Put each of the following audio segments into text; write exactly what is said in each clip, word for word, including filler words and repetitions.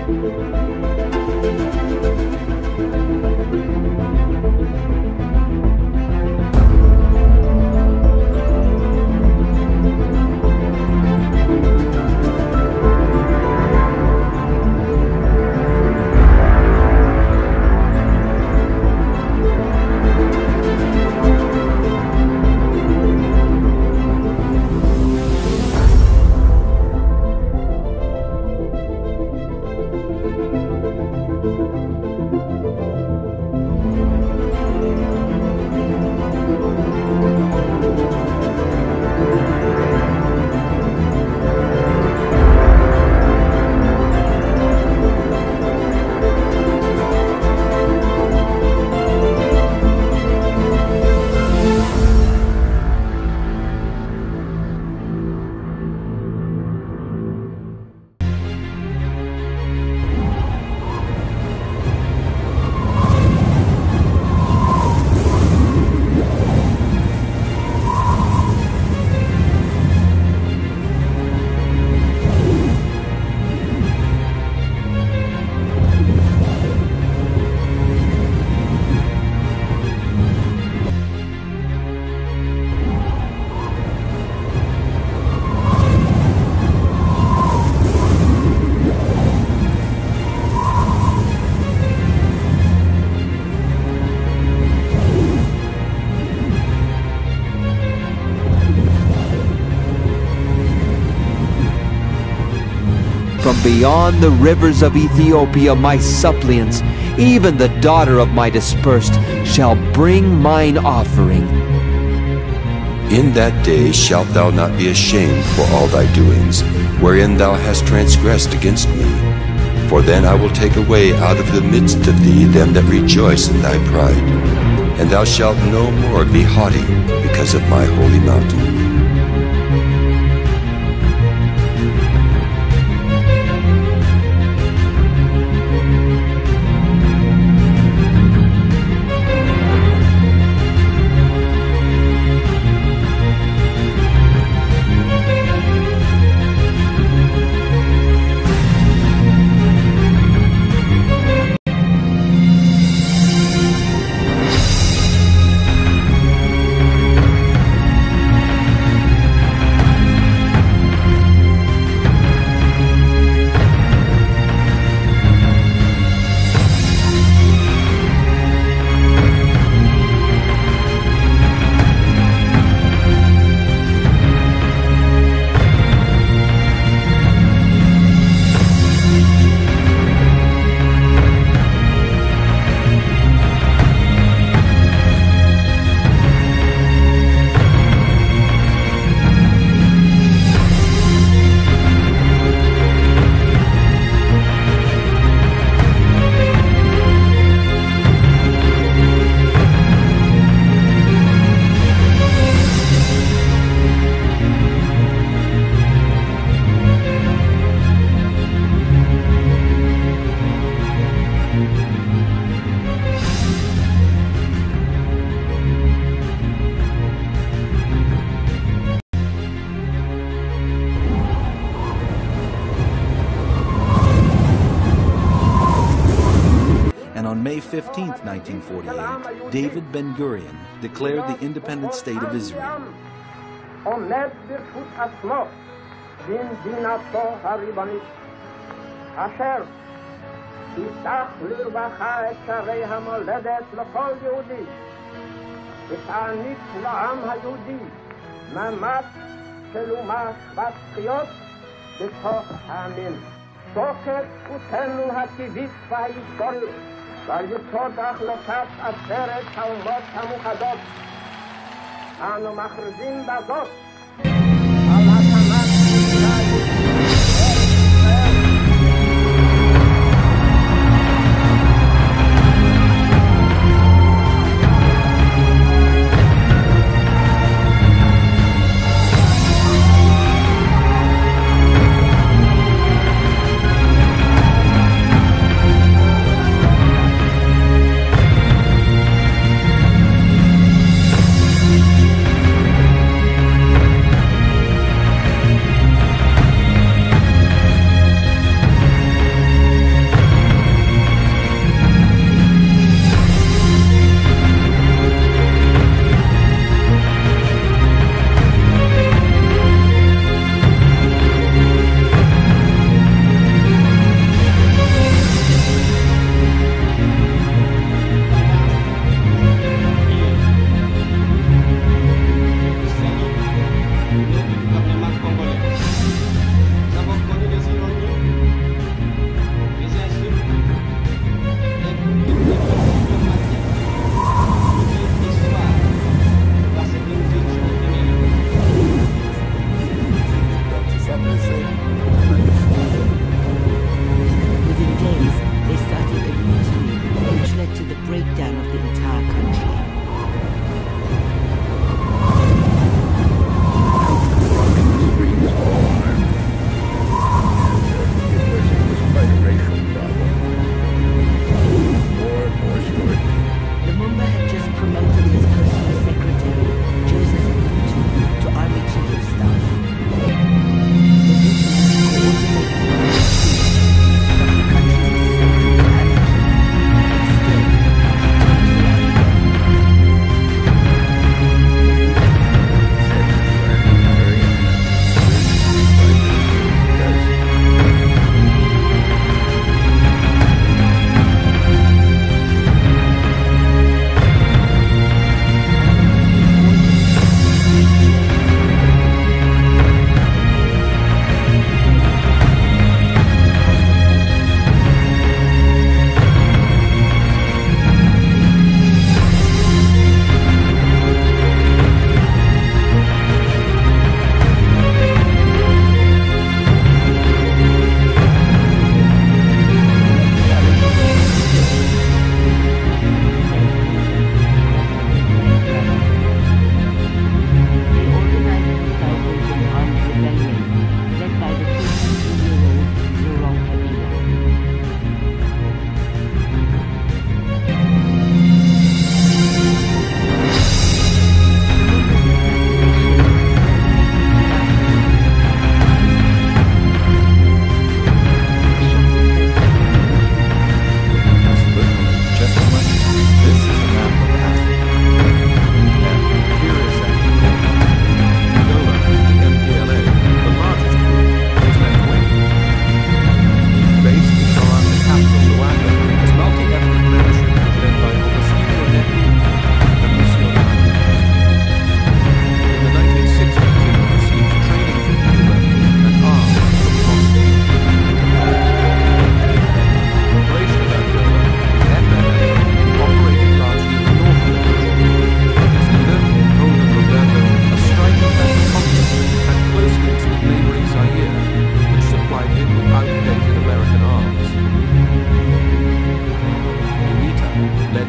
From beyond the rivers of Ethiopia my suppliants, even the daughter of my dispersed, shall bring mine offering. In that day shalt thou not be ashamed for all thy doings, wherein thou hast transgressed against me. For then I will take away out of the midst of thee them that rejoice in thy pride, and thou shalt no more be haughty because of my holy mountain. May fifteenth, nineteen forty-eight, David Ben-Gurion declared the independent state of Israel. ועל יסוד החלטת עצרת האומות המאוחדות אנו מכריזים בזאת על הקמת מדינה יהודית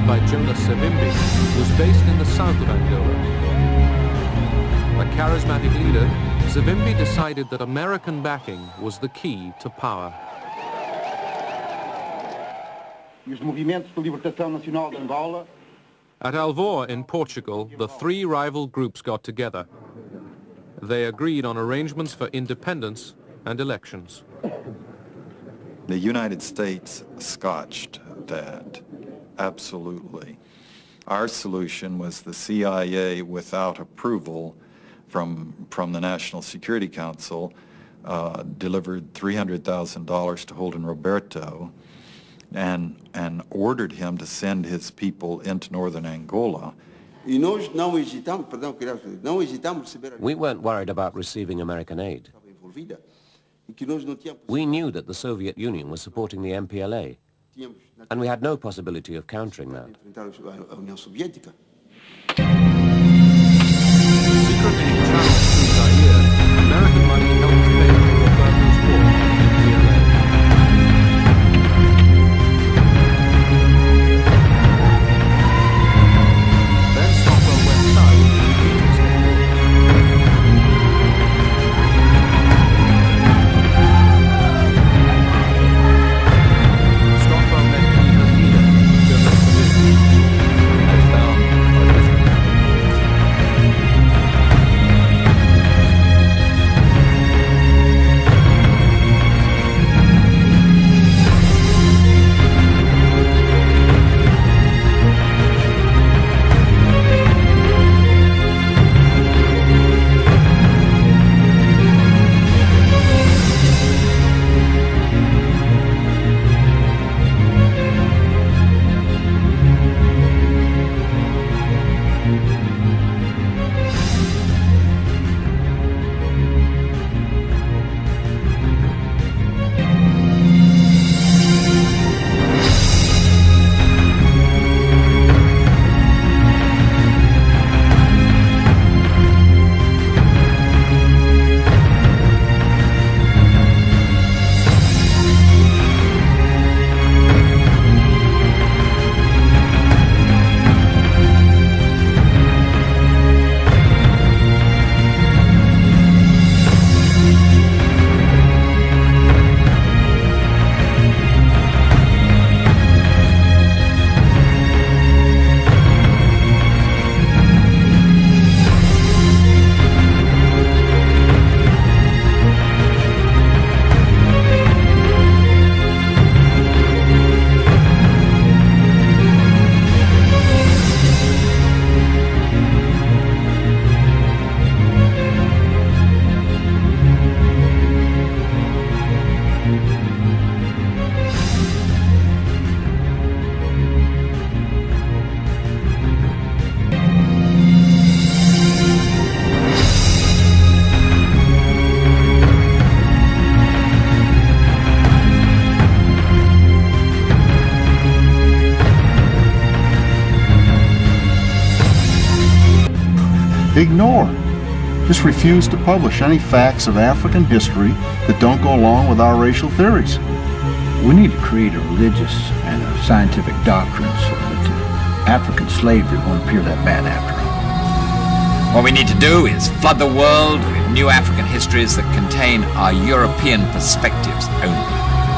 by Jonas Savimbi, was based in the south of Angola. A charismatic leader, Savimbi decided that American backing was the key to power. At Alvor in Portugal, the three rival groups got together. They agreed on arrangements for independence and elections. The United States scotched that, absolutely. Our solution was the C I A, without approval from, from the National Security Council, uh, delivered three hundred thousand dollars to Holden Roberto and, and ordered him to send his people into northern Angola. We weren't worried about receiving American aid. We knew that the Soviet Union was supporting the M P L A, and we had no possibility of countering that. Secretly channeled through Zaire, American money helped to pay for Roberto's war on the M P L A. Then Stockwell went south to defeat his Stockwell met Peter's leader, Jonas Savimbi. I found a different Ignore. Just refuse to publish any facts of African history that don't go along with our racial theories. We need to create a religious and a scientific doctrine so that African slavery won't appear that bad after all. What we need to do is flood the world with new African histories that contain our European perspectives only.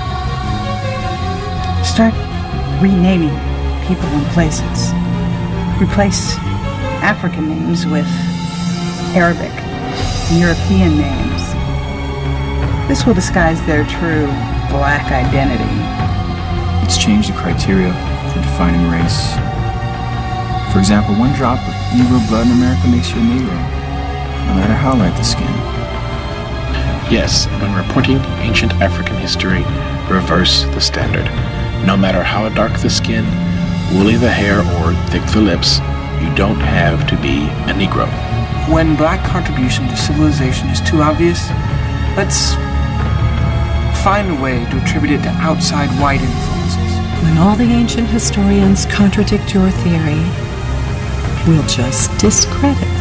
Start renaming people and places. Replace African names with Arabic and European names. This will disguise their true black identity. Let's change the criteria for defining race. For example, one drop of Negro blood in America makes you a Negro, no matter how light the skin. Yes, when reporting ancient African history, reverse the standard. No matter how dark the skin, woolly the hair, or thick the lips, you don't have to be a Negro. When black contribution to civilization is too obvious, let's find a way to attribute it to outside white influences. When all the ancient historians contradict your theory, we'll just discredit them.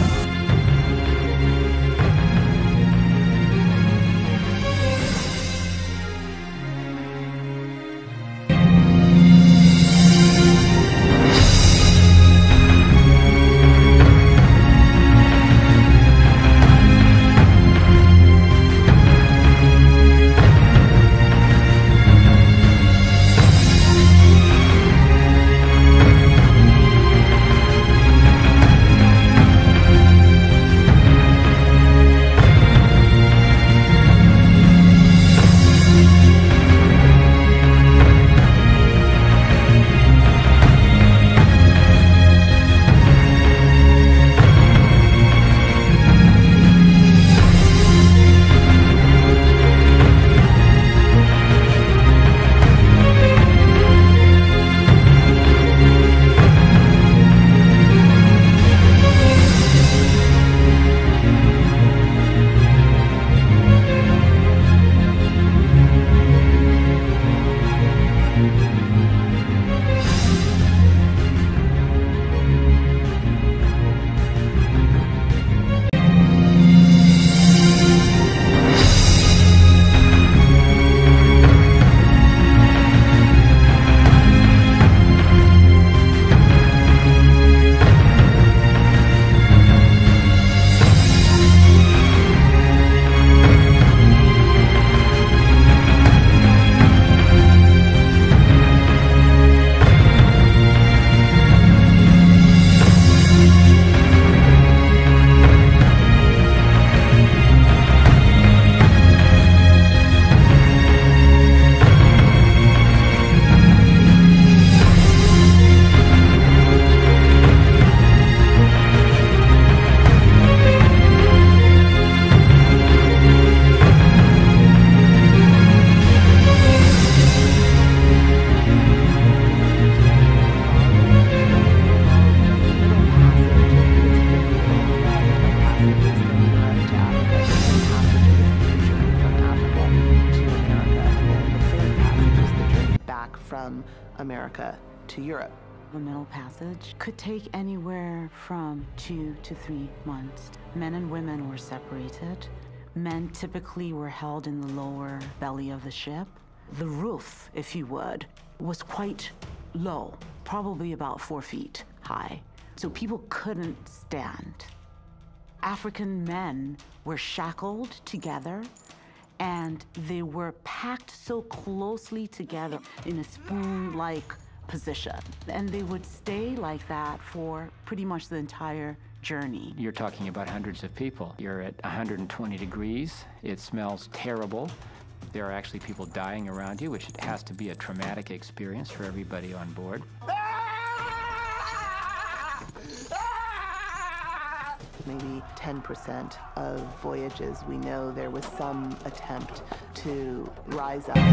from America to Europe. The Middle Passage could take anywhere from two to three months. Men and women were separated. Men typically were held in the lower belly of the ship. The roof, if you would, was quite low, probably about four feet high. So people couldn't stand. African men were shackled together, and they were packed so closely together in a spoon-like position. And they would stay like that for pretty much the entire journey. You're talking about hundreds of people. You're at one hundred twenty degrees. It smells terrible. There are actually people dying around you, which has to be a traumatic experience for everybody on board. Maybe ten percent of voyages, we know there was some attempt to rise up.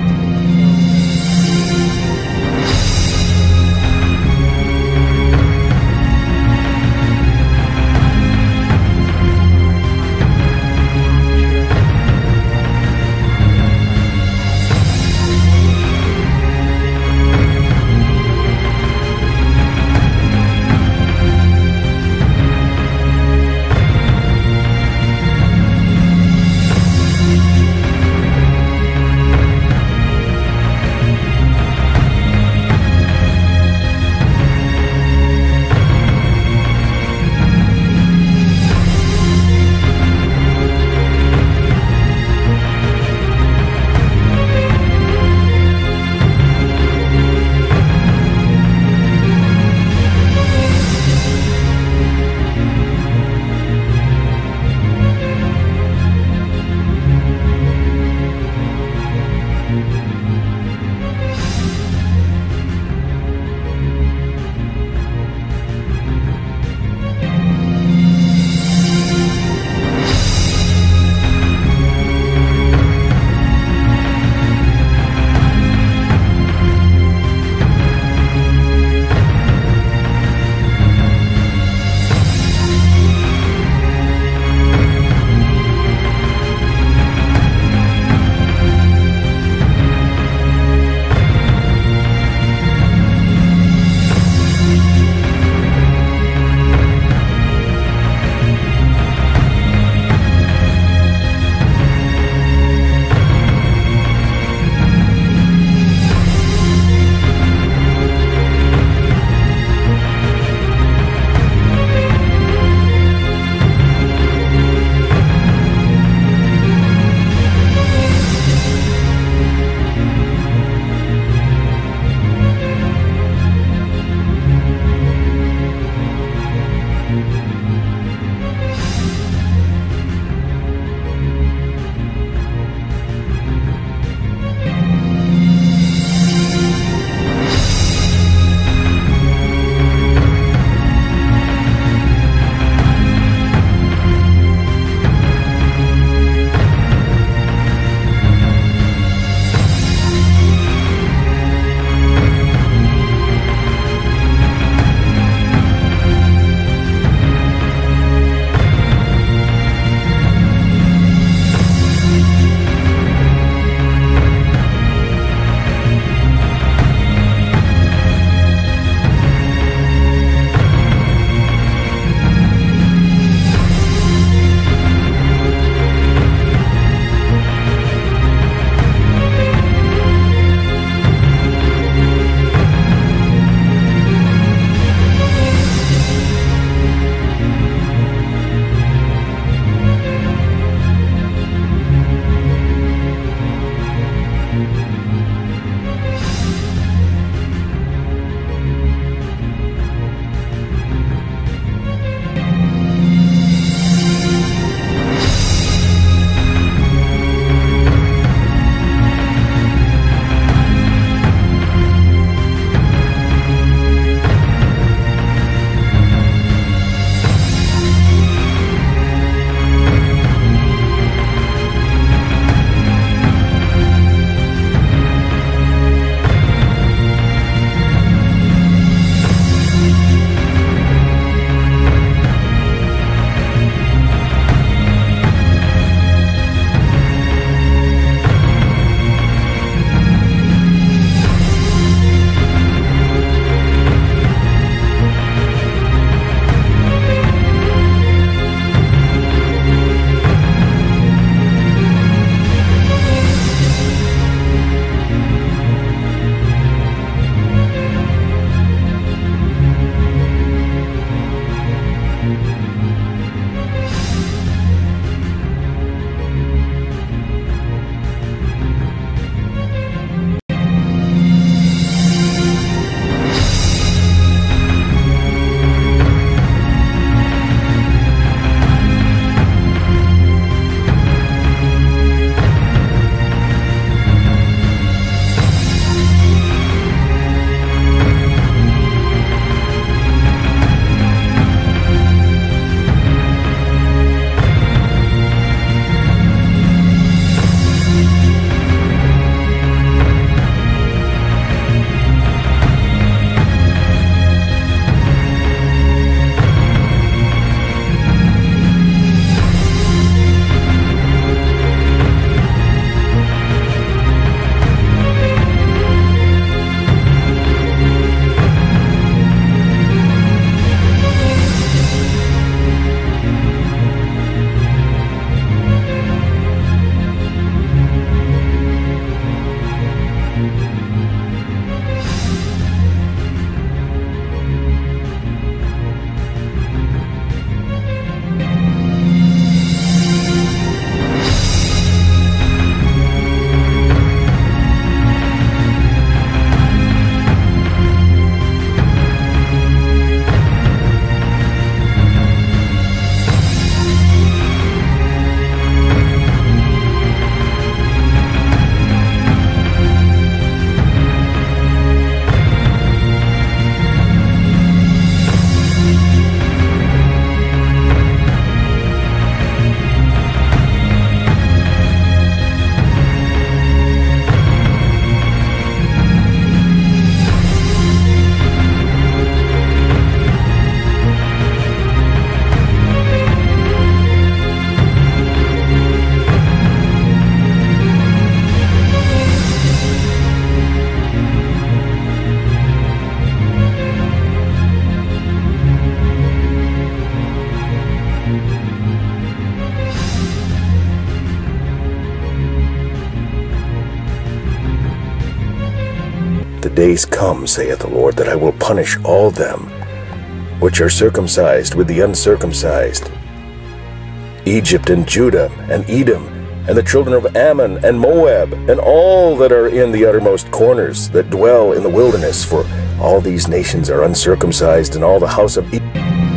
days come, saith the Lord, that I will punish all them which are circumcised with the uncircumcised, Egypt and Judah and Edom, and the children of Ammon and Moab, and all that are in the uttermost corners, that dwell in the wilderness, for all these nations are uncircumcised, and all the house of Edom.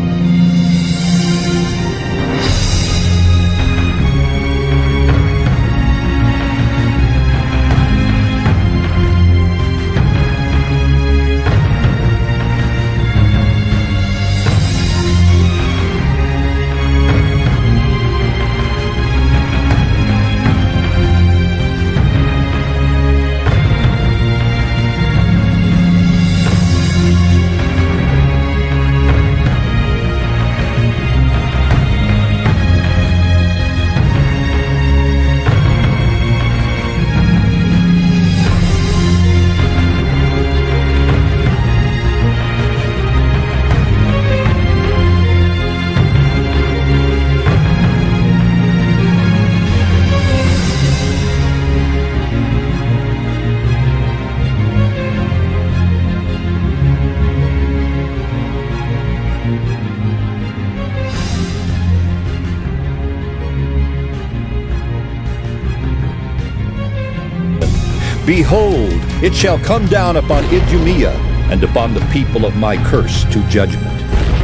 Behold, it shall come down upon Idumea, and upon the people of my curse to judgment.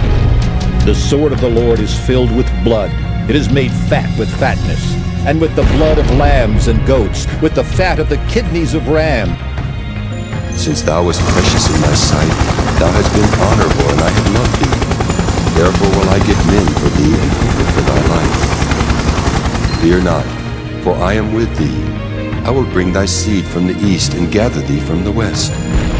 The sword of the Lord is filled with blood. It is made fat with fatness, and with the blood of lambs and goats, with the fat of the kidneys of ram. Since thou wast precious in my sight, thou hast been honorable, and I have loved thee. Therefore will I get men for thee, and people for thy life. Fear not, for I am with thee. I will bring thy seed from the east, and gather thee from the west.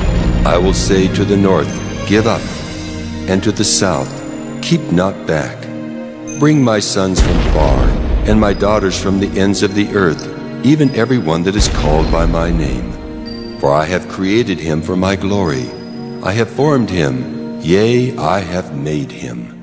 I will say to the north, Give up, and to the south, Keep not back. Bring my sons from far, and my daughters from the ends of the earth, even every one that is called by my name. For I have created him for my glory. I have formed him, yea, I have made him.